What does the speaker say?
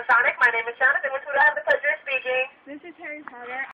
Masonic. My name is Jonathan. With who do I have the pleasure of speaking? This is Harry Potter.